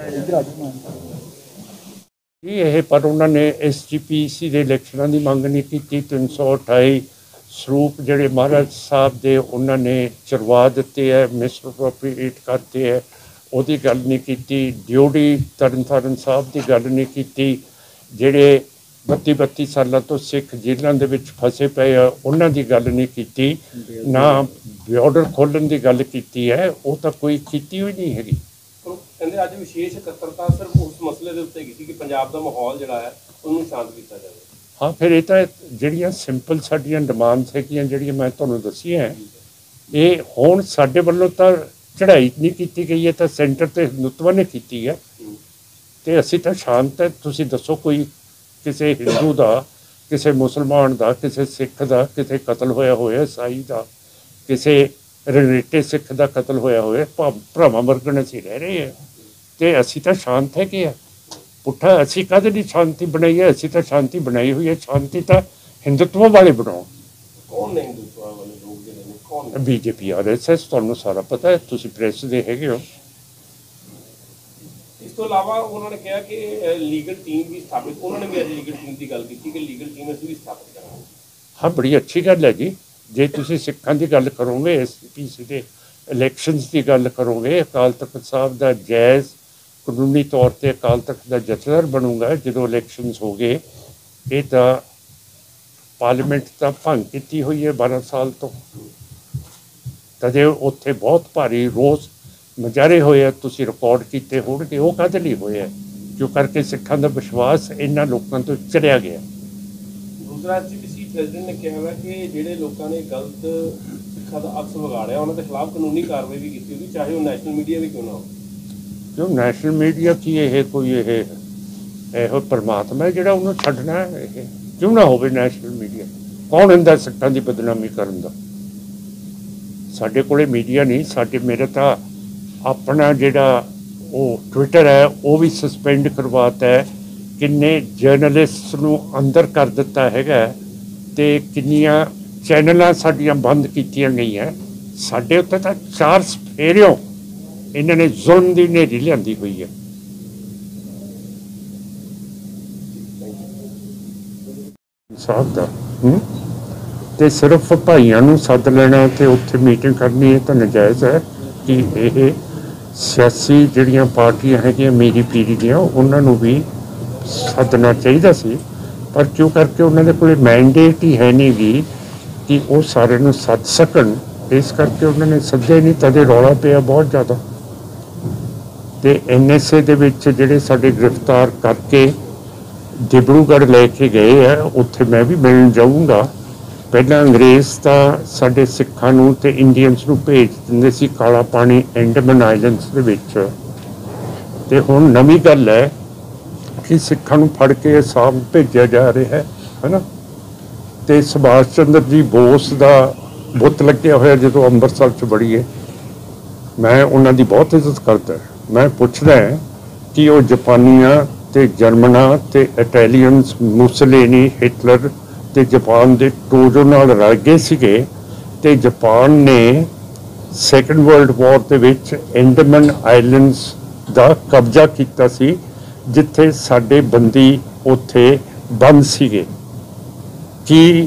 ये पर उन्होंने SGPC के इलैक्शनों की मंग नहीं की। 328 ਸਰੂਪ ਜਿਹੜੇ ਮਹਾਰਾਜ ਸਾਹਿਬ ਦੇ ਉਹਨਾਂ ਨੇ ਚਰਵਾ ਦਿੱਤੇ ਹੈ, ਮਿਸਅਪਰੋਪਰੀਏਟ ਕਰਤੇ ਹੈ, ਉਹਦੀ ਗੱਲ ਨਹੀਂ ਕੀਤੀ। ਡਿਊਟੀ ਤਰਨਤਾਰਨ ਸਾਹਿਬ ਦੀ ਗੱਲ ਨਹੀਂ ਕੀਤੀ। ਜਿਹੜੇ 32 ਸਾਲਾਂ ਤੋਂ ਸਿੱਖ ਜੇਲ੍ਹਾਂ ਦੇ ਵਿੱਚ ਫਸੇ ਪਏ ਆ ਉਹਨਾਂ ਦੀ ਗੱਲ ਨਹੀਂ ਕੀਤੀ। ਨਾ ਬਾਰਡਰ ਖੋਲ੍ਹਣ ਦੀ ਗੱਲ ਕੀਤੀ ਹੈ, ਉਹ ਤਾਂ ਕੋਈ ਕੀਤੀ ਹੋਈ ਨਹੀਂ ਹੈਗੀ। ਕਹਿੰਦੇ ਅੱਜ ਵਿਸ਼ੇਸ਼ ਇਕੱਤਰਤਾ ਸਿਰਫ ਉਸ ਮਸਲੇ ਦੇ ਉੱਤੇ ਕੀਤੀ ਕਿ ਪੰਜਾਬ ਦਾ ਮਾਹੌਲ ਜਿਹੜਾ ਹੈ ਉਹਨੂੰ ਸ਼ਾਂਤ ਕੀਤਾ ਜਾਵੇ। हाँ, फिर ये तो ਜਿਹੜੀਆਂ ਸਿੰਪਲ ਸਾਡੀਆਂ ਡਿਮਾਂਡਸ ਹੈਗੀਆਂ ਜਿਹੜੀਆਂ ਮੈਂ ਤੁਹਾਨੂੰ ਦੱਸੀਆਂ, ਇਹ ਹੁਣ ਸਾਡੇ ਵੱਲੋਂ ਤਾਂ ਚੜ੍ਹਾਈ ਨਹੀਂ ਕੀਤੀ ਗਈ ਹੈ, ਤਾਂ ਸੈਂਟਰ ਤੇ ਹਿੰਦੂਤਵ ਨੇ ਕੀਤੀ ਹੈ ਤੇ ਅਸੀਂ ਤਾਂ ਸ਼ਾਂਤ ਹੈ। ਤੁਸੀਂ ਦੱਸੋ ਕੋਈ ਕਿਸੇ ਹਿੰਦੂ ਦਾ, ਕਿਸੇ ਮੁਸਲਮਾਨ ਦਾ, ਕਿਸੇ ਸਿੱਖ ਦਾ ਕਿਸੇ ਕਤਲ ਹੋਇਆ ਹੋਇਆ, ਈਸਾਈ ਦਾ ਕਿਸੇ ਰਿਲੇਟਿਵ ਸਿੱਖ ਦਾ ਕਤਲ ਹੋਇਆ ਹੋਇਆ, ਭਰਾਵਾਂ ਵਰਗਣ ਅਸੀਂ ਰਹਿ ਰਹੇ ਹਾਂ ਤੇ ਅਸੀਂ ਤਾਂ ਸ਼ਾਂਤ ਹੈਗੇ ਆ। ਪੁੱਠਾ ਅਸੀਂ ਕਾਹਦੇ ਲਈ ਸ਼ਾਂਤੀ ਬਣਾਈ ਹੈ? ਅਸੀਂ ਤਾਂ ਸ਼ਾਂਤੀ ਬਣਾਈ ਹੋਈ ਹੈ। ਸ਼ਾਂਤੀ ਤਾਂ ਹਿੰਦੂਤਵ ਵਾਲੇ ਬਣਾਓ। ਕੌਣ ਨੇ ਹਿੰਦੂਤਵ ਵਾਲੇ ਲੋਕ ਜਿਹੜੇ ਨੇ? ਕੌਣ? BJP RSS, ਤੁਹਾਨੂੰ ਸਾਰਾ ਪਤਾ ਹੈ, ਤੁਸੀਂ ਪ੍ਰੈਸ ਦੇ ਹੈਗੇ ਹੋ। ਇਸ ਤੋਂ ਇਲਾਵਾ ਉਹਨਾਂ ਨੇ ਕਿਹਾ ਕਿ ਲੀਗਲ ਟੀਮ ਵੀ ਸਥਾਪਿਤ, ਉਹਨਾਂ ਨੇ ਵੀ ਅੱਜ ਲੀਗਲ ਟੀਮ ਦੀ ਗੱਲ ਕੀਤੀ ਕਿ ਲੀਗਲ ਟੀਮ ਅਸੀਂ ਵੀ ਸਥਾਪਿਤ ਕਰਾਂਗੇ। ਹਾਂ, ਬੜੀ ਅੱਛੀ ਗੱਲ ਹੈ ਜੀ। ਜੇ ਤੁਸੀਂ ਸਿੱਖਾਂ ਦੀ ਗੱਲ ਕਰੋਗੇ, SGPC ਦੇ ਇਲੈਕਸ਼ਨਸ ਦੀ ਗੱਲ ਕਰੋਗੇ, ਅਕਾਲ ਤਖਤ ਸਾਹਿਬ ਦਾ ਜਾਇਜ਼ ਕਾਨੂੰਨੀ ਤੌਰ 'ਤੇ ਅਕਾਲ ਤਖਤ ਦਾ ਜਥੇਦਾਰ ਬਣੂਗਾ ਜਦੋਂ ਇਲੈਕਸ਼ਨਸ ਹੋ ਗਏ। ਇਹ ਤਾਂ ਪਾਰਲੀਮੈਂਟ ਤਾਂ ਭੰਗ ਕੀਤੀ ਹੋਈ ਹੈ 12 ਸਾਲ ਤੋਂ। ਤਦੇ ਉੱਥੇ ਬਹੁਤ ਭਾਰੀ ਰੋਸ ਮੁਜ਼ਾਹਰੇ ਹੋਏ ਆ, ਤੁਸੀਂ ਰਿਕਾਰਡ ਕੀਤੇ ਹੋਣਗੇ। ਉਹ ਕਾਹਦੇ ਲਈ ਹੋਏ ਆ? ਜੋ ਕਰਕੇ ਸਿੱਖਾਂ ਦਾ ਵਿਸ਼ਵਾਸ ਇਹਨਾਂ ਲੋਕਾਂ ਤੋਂ ਚਲਿਆ ਗਿਆ। ਦੂਸਰਾ SGPC ਪ੍ਰੈਜ਼ੀਡੈਂਟ ਨੇ ਕਿਹਾ ਹੈ ਕਿ ਜਿਹੜੇ ਲੋਕਾਂ ਨੇ ਗਲਤ ਸਿੱਖਾਂ ਦਾ ਅਕਸ ਵਿਗਾੜਿਆ ਉਹਨਾਂ ਦੇ ਖਿਲਾਫ ਕਾਨੂੰਨੀ ਕਾਰਵਾਈ ਵੀ ਕੀਤੀ ਹੋਈ, ਚਾਹੇ ਉਹ ਨੈਸ਼ਨਲ ਮੀਡੀਆ ਵੀ ਕਿਉਂ ਨਾ ਹੋ। ਕਿਉਂ ਨੈਸ਼ਨਲ ਮੀਡੀਆ ਕੀ ਇਹ ਕੋਈ ਇਹੋ ਪਰਮਾਤਮਾ ਜਿਹੜਾ ਉਹਨੂੰ ਛੱਡਣਾ? ਇਹ ਕਿਉਂ ਨਾ ਹੋਵੇ ਨੈਸ਼ਨਲ ਮੀਡੀਆ? ਕੌਣ ਹੁੰਦਾ ਸਿੱਖਾਂ ਦੀ ਬਦਨਾਮੀ ਕਰਨ ਦਾ? ਸਾਡੇ ਕੋਲੇ ਮੀਡੀਆ ਨਹੀਂ। ਮੇਰੇ ਤਾਂ ਆਪਣਾ ਜਿਹੜਾ ਉਹ ਟਵਿੱਟਰ ਹੈ ਉਹ ਵੀ ਸਸਪੈਂਡ ਕਰਵਾਤਾ ਹੈ। ਕਿੰਨੇ ਜਰਨਲਿਸਟ ਨੂੰ ਅੰਦਰ ਕਰ ਦਿੱਤਾ ਹੈਗਾ ਅਤੇ ਕਿੰਨੀਆਂ ਚੈਨਲਾਂ ਸਾਡੀਆਂ ਬੰਦ ਕੀਤੀਆਂ ਗਈਆਂ। ਸਾਡੇ ਉੱਤੇ ਤਾਂ 4 ਸਫੇਰਿਓਂ ਇਹਨਾਂ ਨੇ ਜ਼ੁਲਮ ਦੀ ਹਨੇਰੀ ਲਿਆਂਦੀ ਹੋਈ ਹੈ। ਸਾਹਿਬ ਦਾ ਤੇ ਸਿਰਫ ਭਾਈਆਂ ਨੂੰ ਸੱਦ ਲੈਣਾ ਤੇ ਉੱਥੇ ਮੀਟਿੰਗ ਕਰਨੀ, ਇਹ ਤਾਂ ਨਜਾਇਜ਼ ਹੈ। ਕਿ ਇਹ ਸਿਆਸੀ ਜਿਹੜੀਆਂ ਪਾਰਟੀਆਂ ਹੈਗੀਆਂ ਮੇਰੀ ਪੀੜ੍ਹੀ ਦੀਆਂ, ਉਹਨਾਂ ਨੂੰ ਵੀ ਸੱਦਣਾ ਚਾਹੀਦਾ ਸੀ, ਪਰ ਕਿਉਂ ਕਰਕੇ ਉਹਨਾਂ ਦੇ ਕੋਲ ਮੈਂਡੇਟ ਹੀ ਹੈ ਨਹੀਂ ਗੀ ਕਿ ਉਹ ਸਾਰਿਆਂ ਨੂੰ ਸੱਦ ਸਕਣ। ਇਸ ਕਰਕੇ ਉਹਨਾਂ ਨੇ ਸੱਦੇ ਨਹੀਂ, ਤਦੇ ਰੌਲਾ ਪਿਆ ਬਹੁਤ ਜ਼ਿਆਦਾ। ਤੇ NSA ਦੇ ਵਿੱਚ ਜਿਹੜੇ ਸਾਡੇ ਗ੍ਰਿਫਤਾਰ ਕਰਕੇ ਡਿਬਰੂਗੜ੍ਹ ਲੈ ਕੇ ਗਏ ਆ, ਉੱਥੇ ਮੈਂ ਵੀ ਮਿਲਣ ਜਾਊਂਗਾ। ਪਹਿਲਾਂ ਅੰਗਰੇਜ਼ ਤਾਂ ਸਾਡੇ ਸਿੱਖਾਂ ਨੂੰ ਤੇ ਇੰਡੀਅਨਸ ਨੂੰ ਭੇਜ ਦਿੰਦੇ ਸੀ ਕਾਲਾ ਪਾਣੀ ਐਂਡਮਨ ਆਈਲੈਂਡਸ ਦੇ ਵਿੱਚ, ਤੇ ਹੁਣ ਨਵੀਂ ਗੱਲ ਹੈ ਕਿ ਸਿੱਖਾਂ ਨੂੰ ਫੜ ਕੇ ਅਸਾਮ ਭੇਜਿਆ ਜਾ ਰਿਹਾ ਹੈ ਨਾ। ਤੇ ਸੁਭਾਸ਼ ਚੰਦਰ ਜੀ ਬੋਸ ਦਾ ਬੁੱਤ ਲੱਗਿਆ ਹੋਇਆ ਜਦੋਂ ਅੰਮ੍ਰਿਤਸਰ 'ਚ ਵੜੀਏ। ਮੈਂ ਉਹਨਾਂ ਦੀ ਬਹੁਤ ਇੱਜ਼ਤ ਕਰਦਾ। ਮੈਂ ਪੁੱਛਦਾ ਕਿ ਉਹ ਜਾਪਾਨੀਆਂ ਤੇ ਜਰਮਨਾਂ ਤੇ ਇਟਾਲੀਅਨਸ, ਮੁਸੋਲਿਨੀ, ਹਿਟਲਰ ਤੇ ਜਾਪਾਨ ਦੇ ਟੋਜੋ ਨਾਲ ਰਲ ਗਏ ਸੀਗੇ ਤੇ ਜਾਪਾਨ ਨੇ ਸੈਕੰਡ ਵਰਲਡ ਵਾਰ ਦੇ ਵਿੱਚ ਐਂਡਮਨ ਆਈਲੈਂਡਸ ਦਾ ਕਬਜ਼ਾ ਕੀਤਾ ਸੀ, ਜਿੱਥੇ ਸਾਡੇ ਬੰਦੀ ਉੱਥੇ ਬੰਦ ਸੀਗੇ। ਕਿ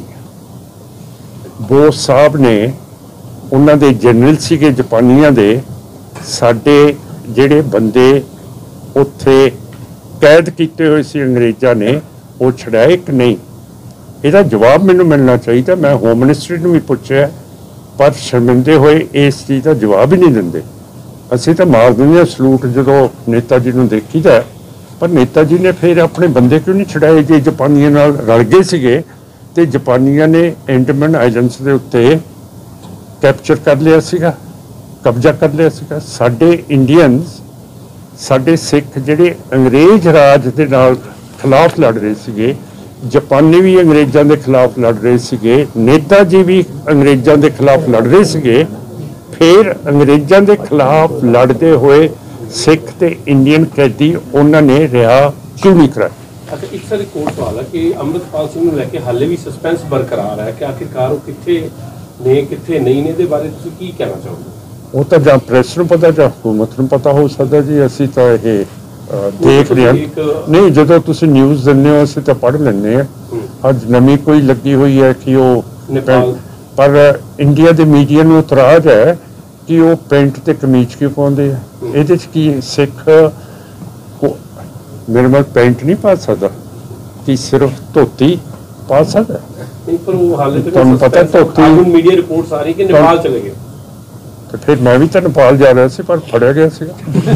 ਬੋਸ ਸਾਹਿਬ ਨੇ, ਉਹਨਾਂ ਦੇ ਜਨਰਲ ਸੀਗੇ ਜਾਪਾਨੀਆਂ ਦੇ, ਸਾਡੇ ਜਿਹੜੇ ਬੰਦੇ ਉੱਥੇ ਕੈਦ ਕੀਤੇ ਹੋਏ ਸੀ ਅੰਗਰੇਜ਼ਾਂ ਨੇ, ਉਹ ਛੁਡਾਏ ਕਿ ਨਹੀਂ? ਇਹਦਾ ਜਵਾਬ ਮੈਨੂੰ ਮਿਲਣਾ ਚਾਹੀਦਾ। ਮੈਂ ਹੋਮ ਮਿਨਿਸਟਰੀ ਨੂੰ ਵੀ ਪੁੱਛਿਆ, ਪਰ ਸ਼ਰਮਿੰਦੇ ਹੋਏ ਇਸ ਚੀਜ਼ ਦਾ ਜਵਾਬ ਹੀ ਨਹੀਂ ਦਿੰਦੇ। ਅਸੀਂ ਤਾਂ ਮਾਰ ਦਿੰਦੇ ਹਾਂ ਸਲੂਟ ਜਦੋਂ ਨੇਤਾ ਜੀ ਨੂੰ ਦੇਖੀਦਾ, ਪਰ ਨੇਤਾ ਜੀ ਨੇ ਫਿਰ ਆਪਣੇ ਬੰਦੇ ਕਿਉਂ ਨਹੀਂ ਛੁਡਾਏ ਜੇ ਜਾਪਾਨੀਆਂ ਨਾਲ ਰਲ ਗਏ ਸੀਗੇ? ਤੇ ਜਾਪਾਨੀਆਂ ਨੇ ਐਂਡਮਨ ਆਈਲੈਂਡਸ ਦੇ ਉੱਤੇ ਕੈਪਚਰ ਕਰ ਲਿਆ ਸੀਗਾ, ਕਬਜ਼ਾ ਕਰ ਲਿਆ ਸੀਗਾ। ਸਾਡੇ ਇੰਡੀਅਨਸ, ਸਾਡੇ ਸਿੱਖ ਜਿਹੜੇ ਅੰਗਰੇਜ਼ ਰਾਜ ਦੇ ਨਾਲ ਖਿਲਾਫ ਲੜ ਰਹੇ ਸੀਗੇ, ਜਾਪਾਨੀ ਵੀ ਅੰਗਰੇਜ਼ਾਂ ਦੇ ਖਿਲਾਫ ਲੜ ਰਹੇ ਸੀਗੇ, ਨੇਤਾ ਜੀ ਵੀ ਅੰਗਰੇਜ਼ਾਂ ਦੇ ਖਿਲਾਫ ਲੜ ਰਹੇ ਸੀਗੇ। ਫਿਰ ਅੰਗਰੇਜ਼ਾਂ ਦੇ ਖਿਲਾਫ ਲੜਦੇ ਹੋਏ ਸਿੱਖ ਤੇ ਇੰਡੀਅਨ ਕੈਦੀ ਉਹਨਾਂ ਨੇ ਰਿਹਾ ਕਿਉਂ ਨਹੀਂ ਕਰਾਇਆ? ਅੱਛਾ, ਇੱਕ ਸਾਡੀ ਕੋਰ ਸਵਾਲ ਹੈ ਕਿ ਅੰਮ੍ਰਿਤਪਾਲ ਸਿੰਘ ਨੂੰ ਲੈ ਕੇ ਹਾਲੇ ਵੀ ਸਸਪੈਂਸ ਬਰਕਰਾਰ ਹੈ ਕਿ ਆਖਿਰਕਾਰ ਉਹ ਕਿੱਥੇ ਨੇ ਕਿੱਥੇ ਨਹੀਂ ਨੇ, ਇਹਦੇ ਬਾਰੇ ਤੁਸੀਂ ਕੀ ਕਹਿਣਾ ਚਾਹੋਗੇ? ਉਹ ਤਾਂ ਜਾਂ ਪ੍ਰੈਸ ਨੂੰ ਪਤਾ ਜਾਂ ਹਕੂਮਤ ਨੂੰ ਪਤਾ ਹੋ ਸਕਦਾ ਜੀ। ਅਸੀਂ ਤਾਂ ਇਹ ਦੇਖ ਰਹੇ ਹਾਂ। ਨਹੀਂ, ਜਦੋਂ ਤੁਸੀਂ ਨਿਊਜ਼ ਦਿੰਦੇ ਹੋ ਅਸੀਂ ਤਾਂ ਪੜ੍ਹ ਲੈਂਦੇ ਹਾਂ। ਅੱਜ ਨਵੀਂ ਕੋਈ ਲੱਗੀ ਹੋਈ ਹੈ ਕਿ ਉਹ ਪਰ ਇੰਡੀਆ ਦੇ ਮੀਡੀਆ ਨੂੰ ਇਤਰਾਜ਼ ਹੈ ਕਿ ਉਹ ਪੈਂਟ ਤੇ ਕਮੀਜ਼ ਕਿਉਂ ਪਾਉਂਦੇ ਆ। ਇਹਦੇ 'ਚ ਕੀ ਸਿੱਖ ਮੇਰੇ ਨਾਲ ਪੈਂਟ ਨਹੀਂ ਪਾ ਸਕਦਾ ਕਿ ਸਿਰਫ ਧੋਤੀ ਪਾ ਸਕਦਾ। ਤੁਹਾਨੂੰ ਪਤਾ ਧੋਤੀ ਮੀਡੀਆ ਰਿਪੋਰਟਸ ਆ ਰਹੀ ਕਿ ਨੇਪਾਲ ਚਲੇ ਗਏ ਤੇ ਫਿਰ ਮੈਂ ਵੀ ਤਾਂ ਨੇਪਾਲ ਜਾ ਰਿਹਾ ਸੀ ਪਰ ਫੜਿਆ ਗਿਆ ਸੀਗਾ।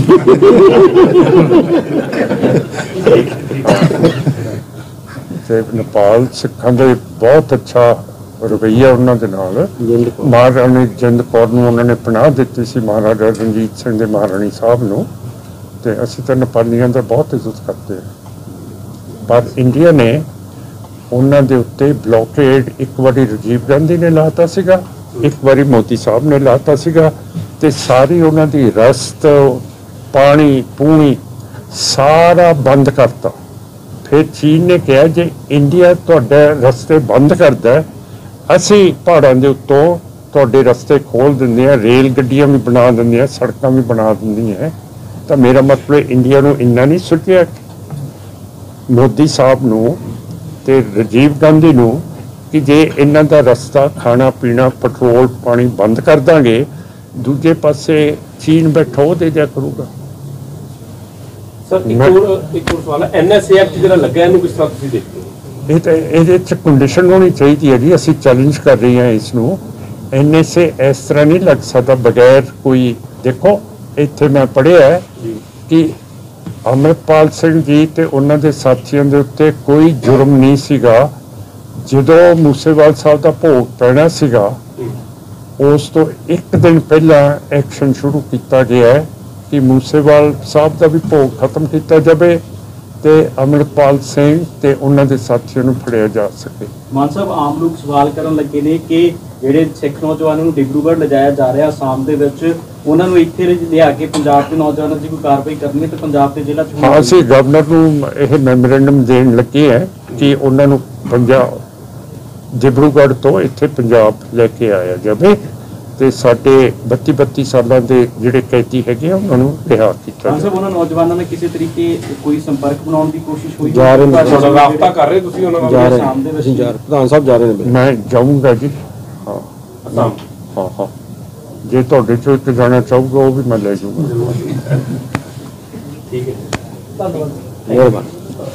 ਤੇ ਨੇਪਾਲ ਸਿੱਖਾਂ ਦੇ ਬਹੁਤ ਅੱਛਾ ਰਵੱਈਆ ਉਹਨਾਂ ਦੇ ਨਾਲ। ਮਹਾਰਾਣੀ ਜਿੰਦ ਕੌਰ ਨੂੰ ਉਹਨਾਂ ਨੇ ਪਨਾਹ ਦਿੱਤੀ ਸੀ, ਮਹਾਰਾਜਾ ਰਣਜੀਤ ਸਿੰਘ ਦੇ ਮਹਾਰਾਣੀ ਸਾਹਿਬ ਨੂੰ। ਤੇ ਅਸੀਂ ਤਾਂ ਨੇਪਾਲੀਆਂ ਦਾ ਬਹੁਤ ਇੱਜ਼ਤ ਕਰਦੇ ਹਾਂ। ਪਰ ਇੰਡੀਆ ਨੇ ਉਹਨਾਂ ਦੇ ਉੱਤੇ ਬਲੌਕੇਡ ਇੱਕ ਵਾਰੀ ਰਾਜੀਵ ਗਾਂਧੀ ਨੇ ਲਾਤਾ ਸੀਗਾ, ਇੱਕ ਵਾਰੀ ਮੋਦੀ ਸਾਹਿਬ ਨੇ ਲਾਤਾ ਸੀਗਾ। ਤੇ ਸਾਰੀ ਉਹਨਾਂ ਦੀ ਰਸਤ, ਪਾਣੀ ਪੂਣੀ ਸਾਰਾ ਬੰਦ ਕਰਤਾ। ਫਿਰ ਚੀਨ ਨੇ ਕਿਹਾ ਜੇ ਇੰਡੀਆ ਤੁਹਾਡੇ ਰਸਤੇ ਬੰਦ ਕਰਦਾ ਅਸੀਂ ਪਹਾੜਾਂ ਦੇ ਉੱਤੋਂ ਤੁਹਾਡੇ ਰਸਤੇ ਖੋਲ ਦਿੰਦੇ ਹਾਂ, ਰੇਲ ਗੱਡੀਆਂ ਵੀ ਬਣਾ ਦਿੰਦੇ ਹਾਂ, ਸੜਕਾਂ ਵੀ ਬਣਾ ਦਿੰਦੀਆਂ। ਤਾਂ ਮੇਰਾ ਮਤਲਬ ਇੰਡੀਆ ਨੂੰ ਇੰਨਾ ਨਹੀਂ ਸੋਚਿਆ ਮੋਦੀ ਸਾਹਿਬ ਨੂੰ ਤੇ ਰਾਜੀਵ ਗਾਂਧੀ ਨੂੰ ਕਿ ਜੇ ਇਹਨਾਂ ਦਾ ਰਸਤਾ ਖਾਣਾ ਪੀਣਾ ਪੈਟਰੋਲ ਪਾਣੀ ਬੰਦ ਕਰ ਦਾਂਗੇ, ਦੂਜੇ ਪਾਸੇ ਚੀਨ ਬੈਠਾ ਉਹ ਦੇ ਦਿਆ ਕਰੂਗਾ। ਸਰ ਇੱਕ ਹੋਰ ਸਵਾਲ ਹੈ, NSA ਐਕਟ ਜਿਹੜਾ ਲੱਗਾ ਇਹਨੂੰ ਕਿਸ ਤਰ੍ਹਾਂ ਤੁਸੀਂ ਦੇਖਦੇ ਹੋ? ਇਹ ਤਾਂ ਇਹਦੇ 'ਚ ਕੰਡੀਸ਼ਨ ਹੋਣੀ ਚਾਹੀਦੀ ਹੈ ਜੀ। ਅਸੀਂ ਚੈਲੰਜ ਕਰ ਰਹੇ ਹਾਂ ਇਸ ਨੂੰ। NSA ਇਸ ਤਰ੍ਹਾਂ ਨਹੀਂ ਲੱਗ ਸਕਦਾ ਬਗੈਰ ਕੋਈ। ਦੇਖੋ ਇੱਥੇ ਮੈਂ ਪੜ੍ਹਿਆ ਕਿ ਅੰਮ੍ਰਿਤਪਾਲ ਸਿੰਘ ਜੀ ਤੇ ਉਹਨਾਂ ਦੇ ਸਾਥੀਆਂ ਦੇ ਉੱਤੇ ਕੋਈ ਜੁਰਮ ਨਹੀਂ ਸੀਗਾ। ਜਦੋਂ ਮੂਸੇਵਾਲ ਸਾਹਿਬ ਦਾ ਭੋਗ ਪੈਣਾ ਸੀਗਾ ਉਸ ਤੋਂ ਇੱਕ ਦਿਨ ਪਹਿਲਾਂ ਐਕਸ਼ਨ ਸ਼ੁਰੂ ਕੀਤਾ ਗਿਆ ਹੈ ਕਿ ਮੂਸੇਵਾਲ ਸਾਹਿਬ ਦਾ ਵੀ ਭੋਗ ਖਤਮ ਕੀਤਾ ਜਾਵੇ ਤੇ ਅੰਮ੍ਰਿਤਪਾਲ ਸਿੰਘ ਤੇ ਉਹਨਾਂ ਦੇ ਸਾਥੀਆਂ ਨੂੰ ਫੜਿਆ ਜਾ ਸਕੇ। ਮਾਨ ਸਾਹਿਬ, ਆਮ ਲੋਕ ਸਵਾਲ ਕਰਨ ਲੱਗੇ ਨੇ ਕਿ ਜਿਹੜੇ ਸਿੱਖ ਨੌਜਵਾਨਾਂ ਨੂੰ ਡਿਬਰੂਗੜ੍ਹ ਲਿਜਾਇਆ ਜਾ ਰਿਹਾ ਆਸਾਮ ਦੇ ਵਿੱਚ, ਉਹਨਾਂ ਨੂੰ ਇੱਥੇ ਲਿਆ ਕੇ ਪੰਜਾਬ ਦੇ ਨੌਜਵਾਨਾਂ ਦੀ ਕੋਈ ਕਾਰਵਾਈ ਕਰਨੀ ਤੇ ਪੰਜਾਬ ਦੇ ਜ਼ਿਲ੍ਹਾ ਹਾਂ, ਅਸੀਂ ਗਵਰਨਰ ਨੂੰ ਇਹ ਮੈਮੋਰੈਂਡਮ ਦੇਣ ਲੱਗੇ ਹੈ ਕਿ ਉਹਨਾਂ ਨੂੰ ਪੰਜਾਬ ਡਿਬਰੂਗੜ੍ਹ ਤੋਂ ਇੱਥੇ ਪੰਜਾਬ ਲੈ ਕੇ ਆਇਆ ਜਾਵੇ ਤੇ ਸਾਡੇ 32 ਸਾਲਾਂ ਦੇ ਜਿਹੜੇ ਕੈਦੀ ਹੈਗੇ ਉਹਨਾਂ ਨੂੰ ਰਿਹਾ ਕੀਤਾ ਜਾਵੇ। ਉਹਨਾਂ ਨੌਜਵਾਨਾਂ ਨੇ ਕਿਸੇ ਤਰੀਕੇ ਕੋਈ ਸੰਪਰਕ ਬਣਾਉਣ ਦੀ ਕੋਸ਼ਿਸ਼ ਹੋਈ? ਜਾ ਰਹੇ ਨੇ, ਰਾਬਤਾ ਕਰ ਰਹੇ ਤੁਸੀਂ ਉਹਨਾਂ ਨਾਲ? ਆਸਾਮ ਦੇ ਵਿੱਚ ਪ੍ਰਧਾਨ ਸਾਹਿਬ ਜਾ ਰਹੇ ਨੇ। ਮੈਂ ਜਾਊਂਗਾ ਜੀ। ਹਾਂ ਅਸਾਮ। ਹਾਂ, ਜੇ ਤੁਹਾਡੇ ਚੋਂ ਇੱਕ ਜਾਣਾ ਚਾਹੂਗਾ ਉਹ ਵੀ ਮੈਂ ਲੈ ਜਾਊਂਗਾ। ਠੀਕ ਹੈ, ਧੰਨਵਾਦ, ਮਿਹਰਬਾਨੀ।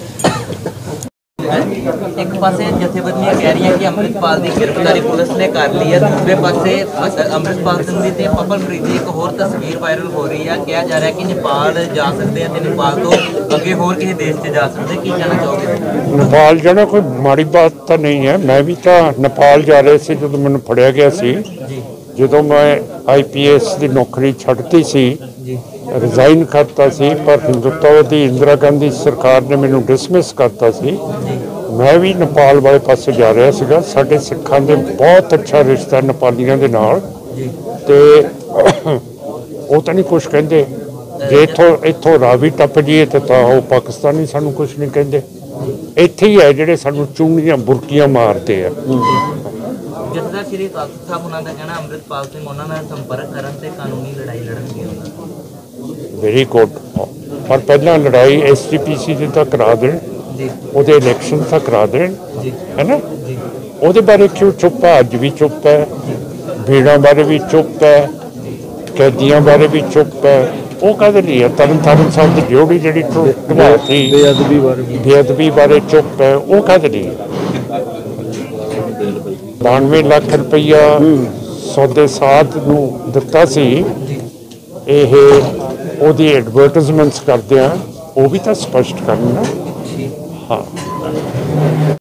ਇੱਕ ਪਾਸੇ ਜਥੇਬੰਦੀਆਂ ਕਹਿ ਰਹੀਆਂ ਕਿ ਅੰਮ੍ਰਿਤਪਾਲ ਦੀ ਗ੍ਰਿਫਤਾਰੀ ਪੁਲਿਸ ਨੇ ਕਰ ਲਈ ਹੈ, ਦੂਸਰੇ ਪਾਸੇ ਅੰਮ੍ਰਿਤਪਾਲ ਸਿੰਘ ਦੀ ਤੇ ਪਵਨਪ੍ਰੀਤ ਦੀ ਇੱਕ ਹੋਰ ਤਸਵੀਰ ਵਾਇਰਲ ਹੋ ਰਹੀ ਹੈ। ਕਿਹਾ ਜਾ ਰਿਹਾ ਕਿ ਨੇਪਾਲ ਜਾ ਸਕਦੇ ਆ ਤੇ ਨੇਪਾਲ ਤੋਂ ਅੱਗੇ ਹੋਰ ਕਿਸੇ ਦੇਸ਼ 'ਚ ਜਾ ਸਕਦੇ। ਕੀ ਕਹਿਣਾ ਚਾਹੋਗੇ? ਨੇਪਾਲ ਜਾਣਾ ਕੋਈ ਮਾੜੀ ਬਾਤ ਤਾਂ ਨਹੀਂ ਹੈ। ਮੈਂ ਵੀ ਤਾਂ ਨੇਪਾਲ ਜਾ ਰਿਹਾ ਸੀ ਜਦੋਂ ਮੈਨੂੰ ਫੜਿਆ ਗਿਆ ਸੀ। ਜਦੋਂ ਮੈਂ IPS ਦੀ ਨੌਕਰੀ ਛੱਡਤੀ ਸੀ, ਰਿਜ਼ਾਈਨ ਕਰਤਾ ਸੀ, ਪਰ ਹਿੰਦੁਤਵਵਾਦੀ ਇੰਦਰਾ ਗਾਂਧੀ ਸਰਕਾਰ ਨੇ ਮੈਨੂੰ ਡਿਸਮਿਸ ਕਰਤਾ ਸੀ। ਮੈਂ ਵੀ ਨੇਪਾਲ ਵਾਲੇ ਪਾਸੇ ਜਾ ਰਿਹਾ ਸੀਗਾ। ਸਾਡੇ ਸਿੱਖਾਂ ਦੇ ਬਹੁਤ ਅੱਛਾ ਰਿਸ਼ਤਾ ਨੇਪਾਲੀਆਂ ਦੇ ਨਾਲ ਤੇ ਉਹ ਤਾਂ ਨਹੀਂ ਕੁਛ ਕਹਿੰਦੇ। ਜੇ ਇੱਥੋਂ ਰਾਵੀ ਟੱਪ ਜਾਈਏ ਤਾਂ ਉਹ ਪਾਕਿਸਤਾਨੀ ਸਾਨੂੰ ਕੁਛ ਨਹੀਂ ਕਹਿੰਦੇ। ਇੱਥੇ ਹੀ ਹੈ ਜਿਹੜੇ ਸਾਨੂੰ ਚੂੰਗੀਆਂ ਬੁਰਕੀਆਂ ਮਾਰਦੇ ਆ। ਜਿੱਦਾਂ ਸ਼੍ਰੀ ਅਕਾਲ ਤਖ਼ਤ ਸਾਹਿਬ ਉਹਨਾਂ ਦਾ ਕਹਿਣਾ ਅੰਮ੍ਰਿਤਪਾਲ ਸਿੰਘ ਉਹਨਾਂ ਨਾਲ ਸੰਪਰਕ ਕਰਨ ਤੇ ਕਾਨੂੰਨੀ ਲੜਾਈ ਲੜਨਗੇ। Very good. ਪਰ ਪਹਿਲਾਂ ਲੜਾਈ SGPC ਦੀ ਤਾਂ ਕਰਾ ਦੇਣ, ਉਹਦੇ ਇਲੈਕਸ਼ਨ ਤਾਂ ਕਰਾ ਦੇਣ, ਹੈ ਨਾ। ਉਹਦੇ ਬਾਰੇ ਕਿਉਂ ਚੁੱਪ ਹੈ? ਅੱਜ ਵੀ ਚੁੱਪ ਹੈ। ਭੀੜਾਂ ਬਾਰੇ ਵੀ ਚੁੱਪ ਹੈ, ਕੈਦੀਆਂ ਬਾਰੇ ਵੀ ਚੁੱਪ ਹੈ। ਉਹ ਕਾਹਦੇ ਲਈ ਹੈ? ਤਰਨ ਸਾਹਿਬ ਦੀ ਡਿਊਟੀ ਜਿਹੜੀ ਢਵਾਤੀ ਬੇਅਦਬੀ ਬਾਰੇ ਚੁੱਪ ਹੈ, ਉਹ ਕਾਹਦੇ ਲਈ? 92 ਲੱਖ ਰੁਪਈਆ ਸੌਦੇ ਸਾਧ ਨੂੰ ਦਿੱਤਾ ਸੀ। ਇਹ ਉਹਦੀ ਐਡਵਰਟਾਈਜ਼ਮੈਂਟਸ ਕਰਦੇ ਆ, ਉਹ ਵੀ ਤਾਂ ਸਪਸ਼ਟ ਕਰਨਾ। ਹਾਂ।